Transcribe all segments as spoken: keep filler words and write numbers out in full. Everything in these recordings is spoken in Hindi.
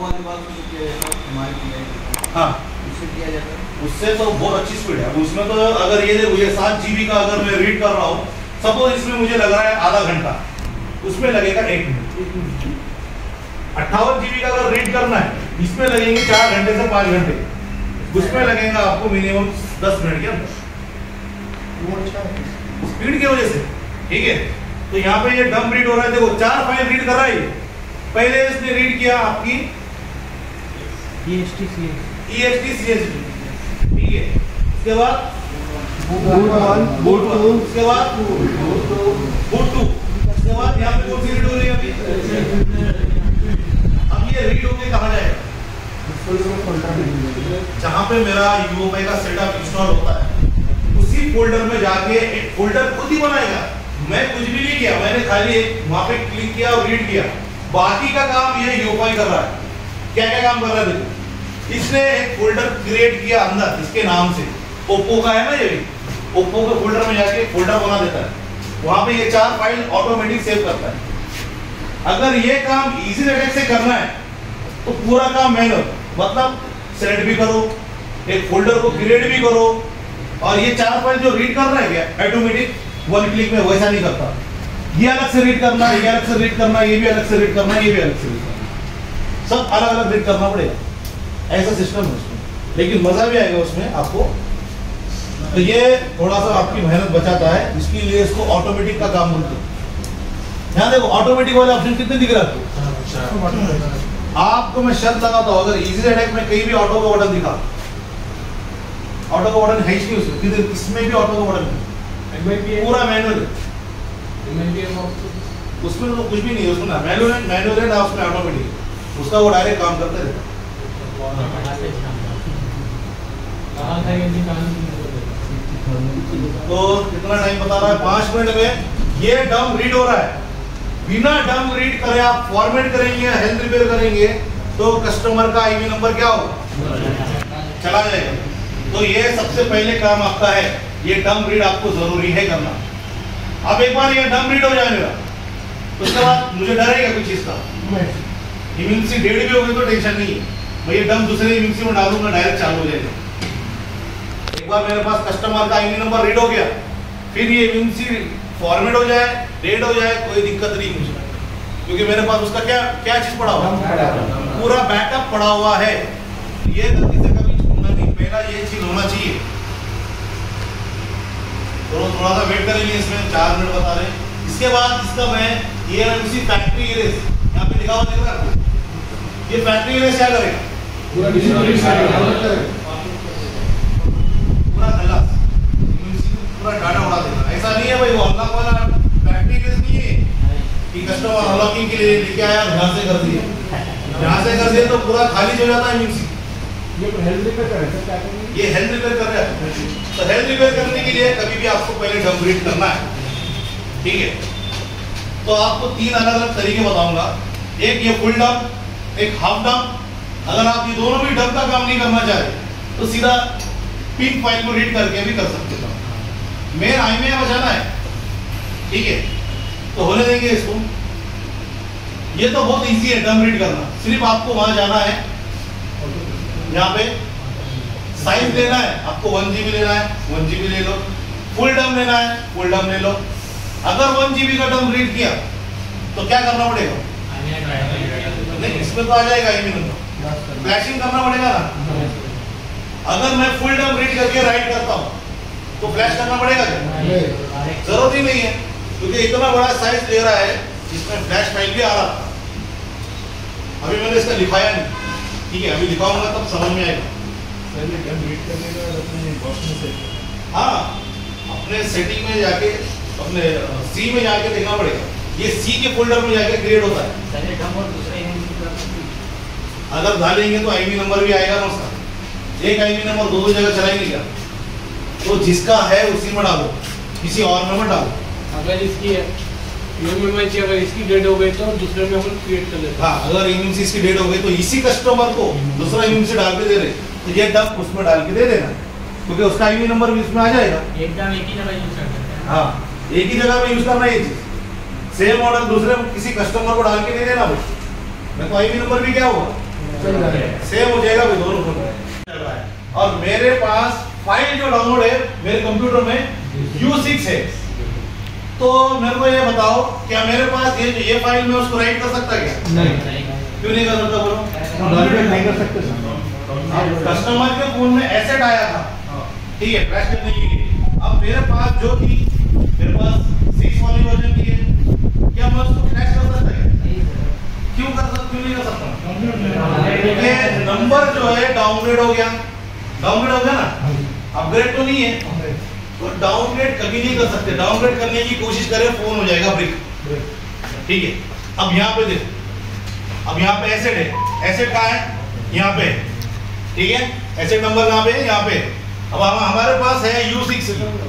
वाली बात नहीं किया जाता हमारी की हाँ उससे किया जाता है, उससे तो बहुत अच्छी स्पीड है उसमें। तो अगर ये देखो ये सात जीबी का अगर मैं रीड कर रहा हूँ, सपोज इसमें मुझे लग रहा है आधा घंटा, उसमें लगेगा एक मिनट। अट्ठावन जीबी का अगर रीड करना है, इसमें लगेंगे चार घंटे से पाँच घंटे, उसमें लगेगा आपको मिनिमम दस मिनट के अंदर, स्पीड की वजह से। ठीक है, तो यहाँ पे ये डंप रीड हो रहा है, देखो चार फाइल रीड कर रहा है। पहले इसने रीड किया आपकी E S T C S D, ठीक है, उसके बाद बूट वन, बूट टू, उसके बाद बूट टू, उसके बाद यहाँ पे कौन सी रीड हो रही है अभी? अब ये रीड होके कहाँ जाएगा? जहाँ पे मेरा यूओपाई का सेटअप इंस्टॉल होता है, उसी फोल्डर में जाके एक फोल्डर खुद ही बनाएगा। मैं कुछ भी नहीं किया, मैंने खाली एक वहां पे क्लिक किया और रीड किया, बाकी का काम ये यूओपाई कर रहा है। क्या क्या काम कर रहा है देखो, इसने एक फोल्डर क्रिएट किया अंदर इसके नाम से, ओप्पो का है ना ये, ओप्पो के फोल्डर में जाके फोल्डर बना देता है, वहां पे ये चार फाइल ऑटोमेटिक सेव करता है। अगर ये काम इजी तरीके से करना है तो पूरा काम मैनुअल, मतलब सेलेक्ट भी करो, एक फोल्डर को क्रिएट भी करो, और ये चार फाइल जो रीड कर रहा है क्या ऑटोमेटिक वन क्लिक में वैसा नहीं करता। ये अलग से रीड करना है, ये अलग से रीड करना है, ये भी अलग से रीड करना है, ये भी अलग से रीड करना है, सब अलग अलग रीड करना पड़ेगा। ऐसा सिस्टम है उसमें, लेकिन मजा भी आएगा उसमें आपको। तो ये थोड़ा सा आपकी मेहनत बचाता है, इसके लिए इसको ऑटोमेटिक का काम बोलते हैं। यहाँ देखो ऑटोमेटिक वाले ऑप्शन कितने दिख रहा है आपको? मैं शर्त लगाता हूँ, अगर इजी अटैक में कहीं भी ऑटो का बटन दिखा, ऑटो का बटन है ही नहीं उसमें, किधर इसमें भी ऑटो का बटन है, पूरा मैनुअल है उसमें, तो कुछ भी नहीं है उसमें ना, मैनुअल है, मैनुअल है ना उसमें ऑटोमेटिक, उसका वो डायरेक्ट काम करते रहता है। तो कितना टाइम बता रहा है? पांच मिनट में ये डंप रीड हो रहा है। बिना डंप रीड करे आप फॉर्मेट करेंगे, हेल्थ रिपेयर करेंगे, तो कस्टमर का आईवी नंबर क्या होगा? चला जाएगा। तो ये सबसे पहले काम आपका है, ये डंप रीड आपको जरूरी है करना। अब एक बार ये डंप रीड हो जाएगा, उसके बाद मुझे डर है क्या कुछ चीज का? इम्यूनिटी डेढ़ भी हो गई तो टेंशन नहीं है, मैं ये डंप दूसरे इम्यूनिटी में डालूंगा, डायरेक्ट चालू हो जाएगा। एक बार मेरे पास कस्टमर का आईवी नंबर रीड हो गया, फिर ये इम्यूनिटी फॉर्मेट हो जाए, रेड हो जाए, कोई दिक्कत नहीं मुझे, क्योंकि मेरे पास उसका क्या क्या चीज पड़ा हुआ, पूरा बैकअप पड़ा हुआ है। ये गलती से कभी छोड़ना नहीं, पहला ये चीज होना चाहिए। तो थोड़ा सा वेट करेंगे, इसमें चार मिनट बता रहे हैं। इसके बाद इसका मैं ये उसी फैक्ट्री इरेज यहाँ पे लिखा हुआ दिख रहा है, ये फैक्ट्री इरेज क्या करेगा? पूरा पूरा गला पूरा डाटा उड़ा देगा। ऐसा नहीं है भाई, वो अनलॉक वाला फैक्ट्री इरेज नहीं है कि कस्टमर अनलॉकिंग के लिए लेके आया ध्यान से कर दिया, ध्यान से कर दिया तो पूरा खाली हो जाता है म्यूजिक। ये हेल्थ रिपेयर कर रहे हैं, क्या करेंगे? ये हेल्थ रिपेयर कर रहे हैं, तो हेल्थ रिपेयर करने के लिए कभी भी आपको पहले डंप रीड करना है। ठीक है, तो आपको तीन अलग अलग तरीके बताऊंगा, एक ये फुल डंप, एक हाफ डंप। अगर आप ये दोनों भी डंप का काम नहीं करना चाहते तो सीधा पिन फाइल को रीड करके भी कर सकते हो। मेन आई में बचाना है, ठीक है, तो होने देंगे इसको। ये तो बहुत इजी है डंप रीड करना, सिर्फ आपको वहां जाना है, यहाँ पे साइज लेना है आपको, वन जीबी लेना है वन जीबी ले लो, फुल डंप लेना है फुल डंप ले लो। अगर वन जीबी का डंप रीड किया तो क्या करना पड़ेगा? नहीं, इसमें तो आ जाएगा आई मीन फ्लैशिंग करना पड़ेगा ना। अगर मैं फुल डंप रीड करके राइट करता हूँ तो फ्लैश करना पड़ेगा क्या? जरूरत ही नहीं है, क्योंकि इतना बड़ा साइज ले रहा है, इसमें फ्लैश फाइल भी आ रहा था। अभी मैंने इसका लिखाया नहीं, ठीक है, अभी लिखाऊंगा तब समझ में आएगा। हाँ, अपने सेटिंग में जाके, अपने सी में जाके देखना पड़ेगा, ये सी के फोल्डर में जाके क्रिएट होता है। अगर डालेंगे तो आईवी नंबर भी आएगा ना उसका, एक आईवी नंबर दो दो जगह चलाएंगे क्या? तो जिसका है उसी में डालो, किसी और में मत डालो। अगर इसकी अगर इसकी डेट हो गई तो दूसरे में हम क्रिएट कर लेते हैं। हाँ, अगर इम्यूनिटी इसकी डेट हो गई तो इसी कस्टमर को दूसरा इम्यूनिटी डाल के दे रहे, तो ये डंप उसमें डाल के दे देना, क्योंकि उसका आईवी नंबर भी इसमें आ जाएगा। एकदम एक ही जगह यूज कर सकते हैं। हाँ, एक ही जगह में यूज करना ये चीज, सेम ऑर्डर दूसरे किसी कस्टमर को डाल के नहीं देना भाई, मैं तो आईवी नंबर भी क्या होगा सेम हो जाएगा भी दोनों फोन चल रहा है। और मेरे पास फाइल जो डाउनलोड है मेरे कंप्यूटर में यू सिक्स है, तो मेरे को ये बताओ क्या मेरे पास ये ये फाइल में उसको राइट कर सकता क्या? नहीं। क्यों नहीं कर सकता बोलो? नहीं कर सकते। कस्टमर के फोन में एसेट आया था, ठीक है, क्रैश करने के लिए। अब मेरे पास जो थी, मेरे पास सिक्स वाली वर्जन की है, क्या मैं उसको क्रैश कर सकता है? क्यों कर सकता, क्यों नहीं कर सकता? क्योंकि नंबर जो है डाउनग्रेड हो गया। डाउनग्रेड हो गया ना, अपग्रेड तो नहीं है, तो डाउनग्रेड कभी नहीं कर सकते। डाउनग्रेड करने की कोशिश करें फोन हो जाएगा ब्रिक, ठीक है। अब यहाँ पे देखो, अब यहाँ पे एसेट है, एसेट कहाँ है? यहाँ पे, ठीक है। एसेट नंबर कहाँ पे है? यहाँ पे। अब हम हमारे पास है यू सिक्स,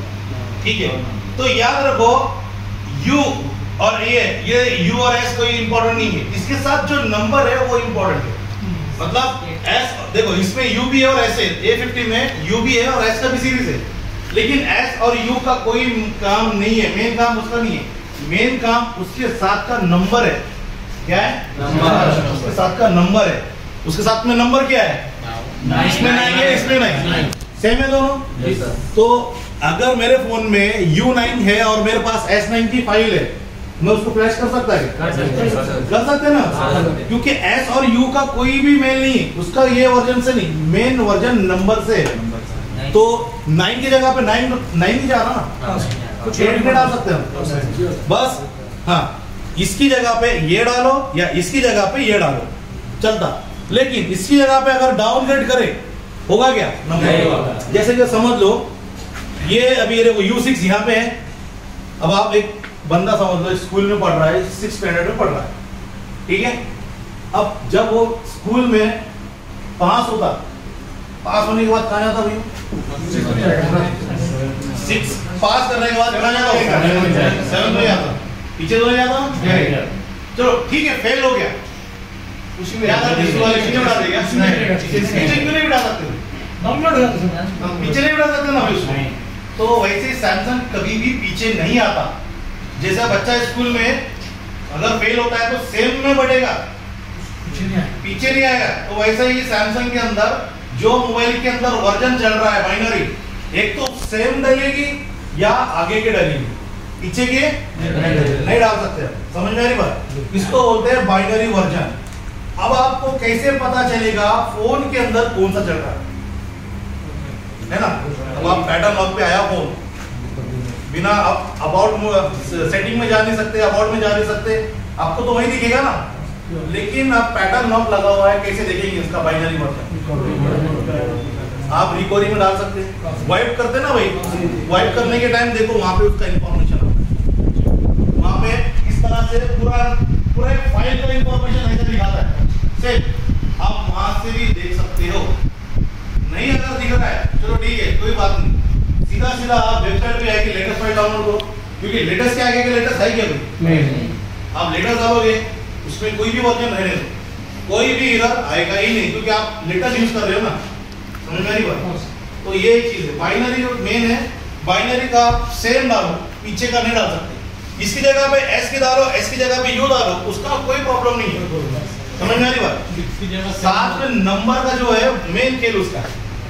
ठीक है। तो याद रखो यू और ये ये यू और एस कोई इंपॉर्टेंट नहीं है, इसके साथ जो नंबर है वो इंपॉर्टेंट है। मतलब एस देखो, इसमें यू भी है और एस है, ए फिफ्टी में यू भी है और एस का भी सीरीज है, लेकिन एस और यू का कोई काम नहीं है, मेन काम उसका नहीं है। मेन काम उसके साथ का नंबर है। क्या है? नंबर। उसके साथ का नंबर है। उसके साथ में नंबर क्या है? इसमें नहीं है, इसमें नहीं, सेम है दोनों। तो अगर मेरे फोन में यू नाइन है और मेरे पास एस नाइन की फाइल है, मैं उसको फ्लैश कर सकता है? कर सकते ना, क्योंकि एस और यू का कोई भी मेल नहीं है, उसका ये वर्जन से नहीं, मेन वर्जन नंबर से है। तो नाइन की जगह पे नाइन नाइन ही जा रहा ना, कुछ एट में डाल सकते हैं बस। हाँ, इसकी जगह पे ये डालो या इसकी जगह पे ये डालो, चलता। लेकिन इसकी जगह पे अगर डाउनग्रेड करे, होगा क्या? नंबर। जैसे कि समझ लो ये अभी ये देखो यू सिक्स यहाँ पे है। अब आप एक बंदा समझ लो स्कूल में पढ़ रहा है, सिक्स स्टैंडर्ड में पढ़ रहा है, ठीक है। अब जब वो स्कूल में पास होता, पास होने के बाद कहाँ जाता भैया? सिक्स पास करने के बाद कहाँ जाता? सेवन में जाता, पीछे तो नहीं जाता। चलो ठीक है, फेल हो गया, उसी में जाता पीछे बिठा देगा। पीछे क्यों नहीं बिठा सकते? पीछे नहीं बिठा सकते ना उसको। तो वैसे सैमसंग कभी भी पीछे नहीं आता। जैसा बच्चा स्कूल में अगर फेल होता है तो सेम में बढ़ेगा, पीछे नहीं आएगा। तो वैसा ही सैमसंग के अंदर जो मोबाइल के अंदर वर्जन चल रहा है बाइनरी, एक तो सेम डलेगी या आगे के डलेगी, पीछे के नहीं डाल सकते। समझ में आ रही बात? इसको बोलते हैं बाइनरी वर्जन। अब आपको कैसे पता चलेगा फोन के अंदर कौन सा चल रहा है, है ना? अब आप पैटर्न लॉक पे आया फोन, बिना आप अबाउट सेटिंग में जा नहीं सकते, अबाउट में जा नहीं सकते, आपको तो वही दिखेगा ना। लेकिन आप पैटर्न लॉक लगा हुआ है, कैसे देखेंगे इसका बाइनरी वर्जन? आप रिकवरी में डाल सकते हैं, वाइप करते ना भाई, वाइप करने के टाइम देखो वहां पे उसका इंफॉर्मेशन वहां पे इस तरह से पूरा पूरा एक फाइल का इंफॉर्मेशन ऐसे दिखाता है। से आप वहां से भी देख सकते हो। नहीं अगर दिख रहा है चलो ठीक है, कोई बात नहीं, सीधा सीधा आप वेबसाइट पे आके लेटेस्ट फाइल डाउनलोड करो, क्योंकि लेटेस्ट क्या आगे के लेटेस्ट है क्या नहीं, आप लेटेस्ट डालोगे उसमें कोई भी वर्जन रहने दो, कोई भी एरर आएगा ही नहीं, क्योंकि आप लेटेस्ट यूज कर रहे हो ना। समझ में आ रही बात? तो ये चीज है, बाइनरी जो मेन है, बाइनरी का सेम डालो, पीछे का नहीं डाल सकते। इसकी जगह पे एस की डालो, एस की जगह पे यू डालो, उसका कोई प्रॉब्लम नहीं है। समझ में आ रही बात? साथ में नंबर का जो है मेन खेल उसका,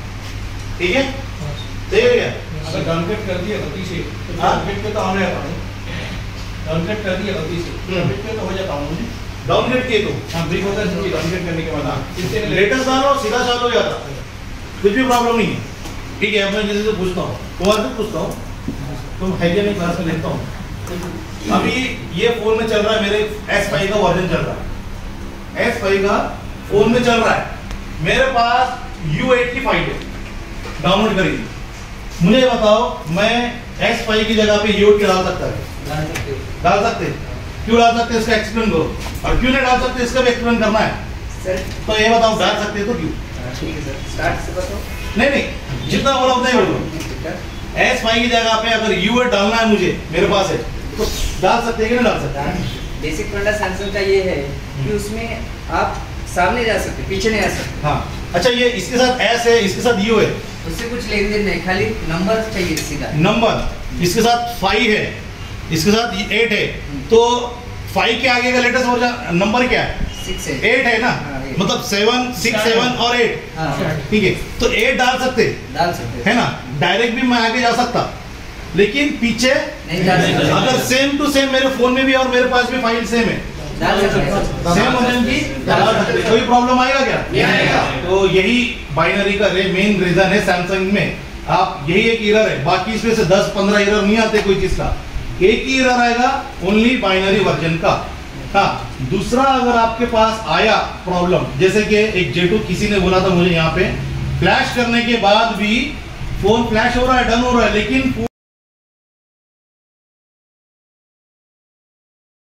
ठीक है? देखिए क्या अगर डाउनग्रेड कर दिया गलती से तो डाउनग्रेड पे तो आने आता हूं, डाउनग्रेड कर दिया गलती से डाउनग्रेड पे तो हो जाता हूं मुझे, डाउनग्रेड किए तो हां ब्रेक होता है डाउनग्रेड करने के बाद इससे लेटेस्ट डालो सीधा चालू हो जाता, कुछ भी प्रॉब्लम नहीं है। ठीक है, मैं किसी से पूछता हूँ, तुम्हारे से पूछता हूँ, तुम है क्या नहीं क्लास में देखता हूँ। अभी ये फोन में चल रहा है, मेरे एस फाइव का वर्जन चल रहा है, एस फाइव का फोन में चल रहा है, मेरे पास यू एट की फाइल है डाउनलोड करी। मुझे बताओ मैं एस फाइव की जगह पे यू एट की डाल सकता है? डाल सकते? क्यों डाल सकते इसका एक्सप्लेन करो, और क्यों नहीं डाल सकते इसका भी एक्सप्लेन करना है सर। तो ये बताओ डाल सकते तो क्यों? ठीक है सर, स्टार्ट से बताओ। नहीं नहीं, जितना बोला उतना ही बोलो। एस फाइव की जगह पे अगर यू एट डालना है मुझे, मेरे पास है, तो डाल सकते हैं कि नहीं डाल सकते? बेसिक फंडा सैमसंग का ये है कि उसमें आप सामने जा सकते, पीछे नहीं आ सकते। हाँ, अच्छा ये इसके साथ एस है, इसके साथ यू है, उससे कुछ लेन देन नहीं, खाली नंबर चाहिए सीधा। नंबर इसके साथ फाइव है, इसके साथ एट है, तो फाइव के आगे का लेटेस्ट वर्जन नंबर क्या है? सिक्स है एट है ना, हाँ, eight। मतलब सेवन सिक्स सेवन और एट, हाँ ठीक है। तो एट डाल सकते डाल सकते है ना, डायरेक्ट भी मैं आगे जा सकता, लेकिन पीछे नहीं डाल सकते। अगर सेम टू सेम मेरे फोन में भी और मेरे पास भी फाइल सेम है, डाल सकते सेम ओजन की डाल सकते, कोई प्रॉब्लम आएगा क्या? नहीं आएगा। तो यही बाइनरी का मेन रीजन है सैमसंग में। आप यही एक एरर है, बाकी इसमें से दस पंद्रह एरर नहीं आते कोई चीज का, एक ही एरर आएगा ओनली बाइनरी वर्जन का। हाँ, दूसरा अगर आपके पास आया प्रॉब्लम, जैसे कि एक जे टू किसी ने बोला था मुझे यहाँ पे, फ्लैश करने के बाद भी फोन फ्लैश हो रहा है, डन हो रहा है, लेकिन